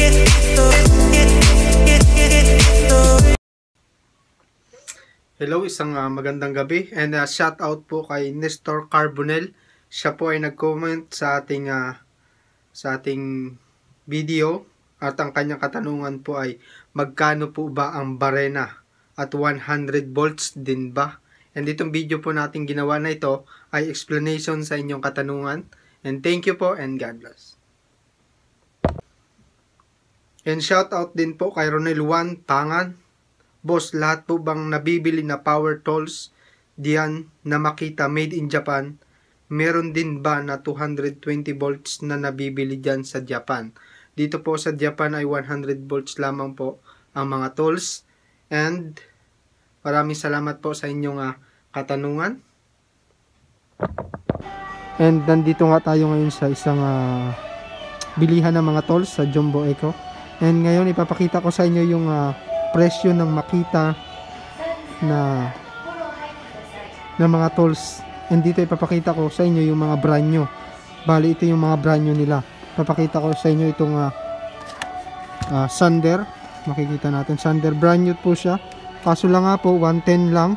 Hello, isang magandang gabi, and shout out po kay Nestor Carbonell. Siya po ay nag-comment sa ating video, at ang kanyang katanungan po ay magkano po ba ang barena at 100 volts din ba? And itong video po natin ginawa na ito ay explanation sa inyong katanungan. And thank you po, and God bless. And shout out din po kay Ronel Juan Tangan. Boss, lahat po bang nabibili na power tools diyan na Makita made in Japan, meron din ba na 220 volts na nabibili diyan sa Japan? Dito po sa Japan ay 100 volts lamang po ang mga tools. And maraming salamat po sa inyong katanungan. And nandito nga tayo ngayon sa isang bilihan ng mga tools sa Jumbo Eco. And ngayon ipapakita ko sa inyo yung presyo ng Makita na mga tools. And dito ipapakita ko sa inyo yung mga brand new. Bali ito yung mga brand new nila. Papakita ko sa inyo itong Sander. Makikita natin Sander, brand new po siya. Kaso lang nga po 110 lang,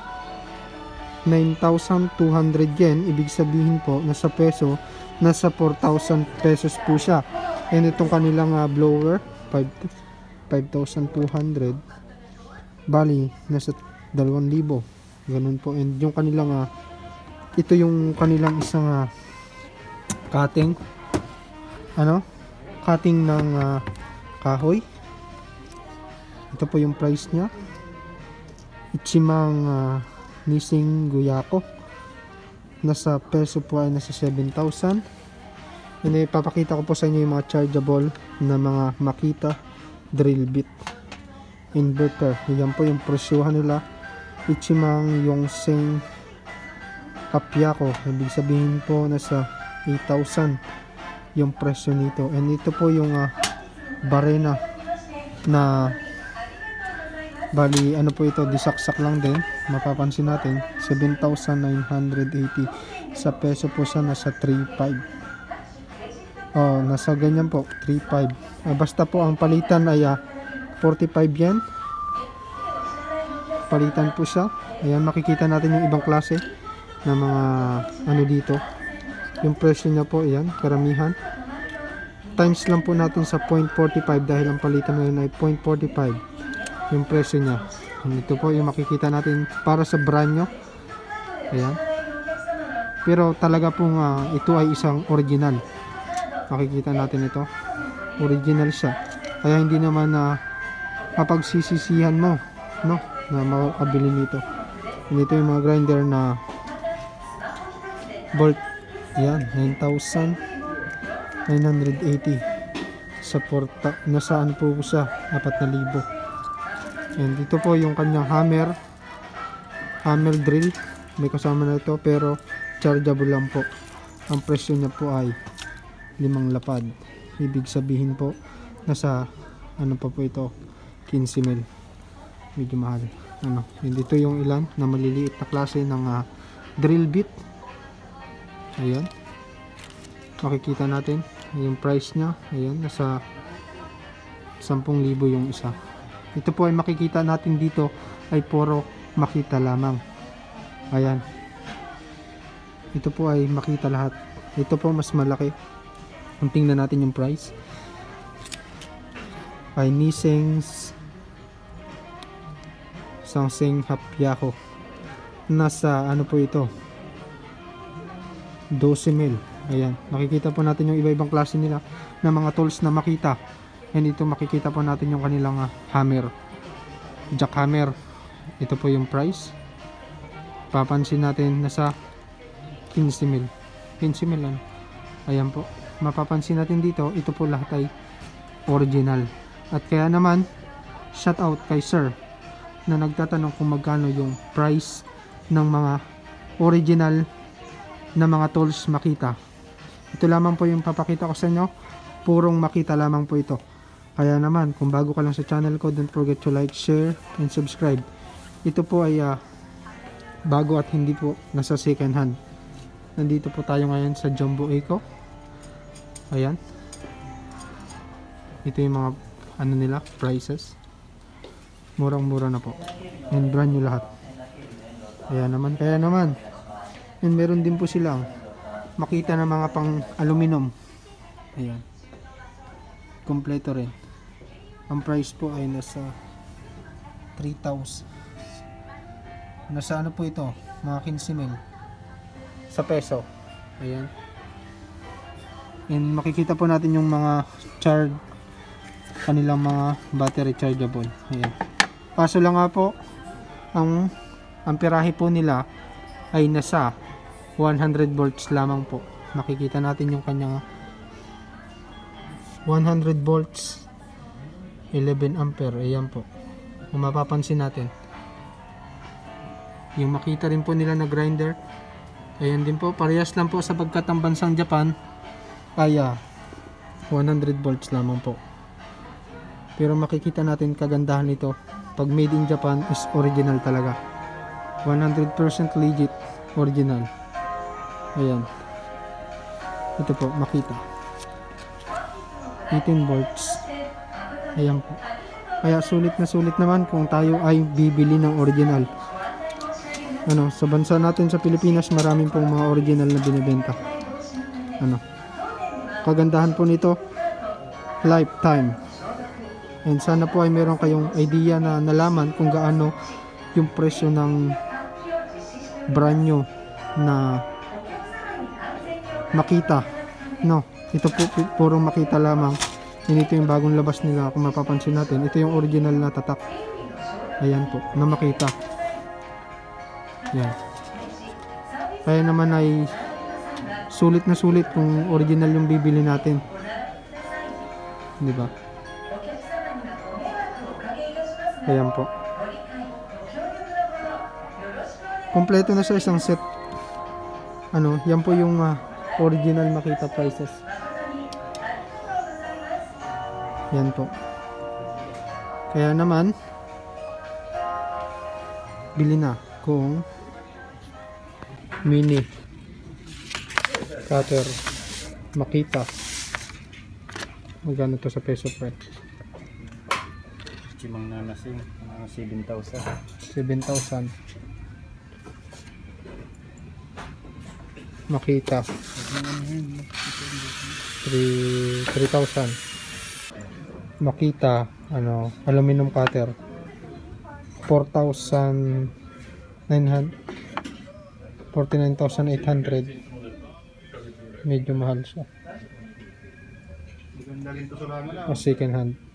9,200 yen. Ibig sabihin po nasa peso nasa 4,000 pesos po siya. And itong kanilang blower 5,200, bali nasa 2,000, ganun po. And yung kanilang ito yung kanilang isang cutting cutting ng kahoy. Ito po yung price nya, Ichimang Nising Guyako. Nasa peso po ay nasa 7,000. And ipapakita ko po sa inyo yung mga chargeable na mga Makita drill bit inverter. Yan po yung presyohan nila. Ichimang Yongseng Kapyako, ibig sabihin po nasa 8,000 yung presyo nito. And ito po yung barena na bali ano po ito, disaksak lang din. Mapapansin natin 7,980 sa peso po siya nasa 3,500. Nasa ganyan po 3,500. Basta po ang palitan ay 45 yen. Palitan po siya. Ayan, makikita natin yung ibang klase na mga ano dito. Yung presyo niya po, ayan, karamihan. Times lang po natin sa 0.45 dahil ang palitan ngayon ay 0.45 yung presyo niya. Ito po yung makikita natin para sa brand nyo. Ayan. Pero talaga pong ito ay isang original. Makikita natin ito, original siya, kaya hindi naman mapagsisisihan mo na makakabili nito. Ito yung mga grinder na bolt. Yan, 9,980 sa porta. Nasaan po sa 4,000. And dito po yung kanyang hammer drill. May kasama na ito pero chargeable lang po. Ang presyo niya po ay 5 lapad. Ibig sabihin po nasa ano pa po ito, 15 mil. Medyo mahal. Dito yung ilan na maliliit na klase ng drill bit. Ayan, makikita natin yung price nya. Ayan, nasa 10,000 yung isa. Ito po ay makikita natin dito ay puro Makita lamang. Ayan, ito po ay Makita lahat. Ito po mas malaki. Kung tingnan natin yung price ay Niseng Sangseng Hapyako. Nasa ano po ito, 12 mil. Ayan, makikita po natin yung iba-ibang klase nila na mga tools na Makita. And ito makikita po natin yung kanilang hammer, jackhammer. Ito po yung price. Papansin natin nasa 15 mil. 15 mil ano. Ayan po, mapapansin natin dito, ito po lahat ay original. At kaya naman, shout out kay sir na nagtatanong kung magkano yung price ng mga original na mga tools Makita. Ito lamang po yung papakita ko sa inyo, purong Makita lamang po ito. Kaya naman, kung bago ka lang sa channel ko, don't forget to like, share, and subscribe. Ito po ay bago at hindi po nasa second hand. Nandito po tayo ngayon sa Jumbo Eco. Ayan, ito yung mga ano nila, prices. Murang-mura na po. And brand new lahat. Kaya naman. And meron din po silang Makita na mga pang aluminum. Ayan. Kompleto rin. Ang price po ay nasa 3,000. Nasa ano po ito? Mga 15 mil. Sa peso. Ayan. And makikita po natin yung mga kanilang mga battery chargeable. Ayan. Kaso lang nga po, ang amperahe po nila ay nasa 100 volts lamang po. Makikita natin yung kanyang 100 volts 11 ampere. Ayan po. Kung mapapansin natin, yung makita rin po nila na grinder, ayan din po, parehas lang po sapagkat ang bansang Japan ay 100 volts lamang po. Pero makikita natin kagandahan nito, pag made in Japan is original talaga, 100% legit original. Ayan, ito po Makita 18 volts. Ayan po. Kaya sulit na sulit naman kung tayo ay bibili ng original. Ano, sa bansa natin sa Pilipinas, maraming pong mga original na binibenta. Ano, kagandahan po nito, lifetime. And sana po ay meron kayong idea na nalaman kung gaano yung presyo ng brand new na Makita. No, ito po puro Makita lamang. And ito yung bagong labas nila, kung mapapansin natin. Ito yung original na tatak. Ayan po, na Makita. Yan. Kaya naman ay sulit na sulit kung original yung bibili natin. Di ba? Ayan po. Kompleto na sa isang set. Ano, yan po yung original Makita prices. Yan po. Kaya naman, bili na kung mini cutter Makita. Magkano to sa peso pre? Chimang nanasing 7,000. 7,000. Makita 3,000. Makita ano, aluminum cutter 49,800. Medyo mahal siya. O second hand.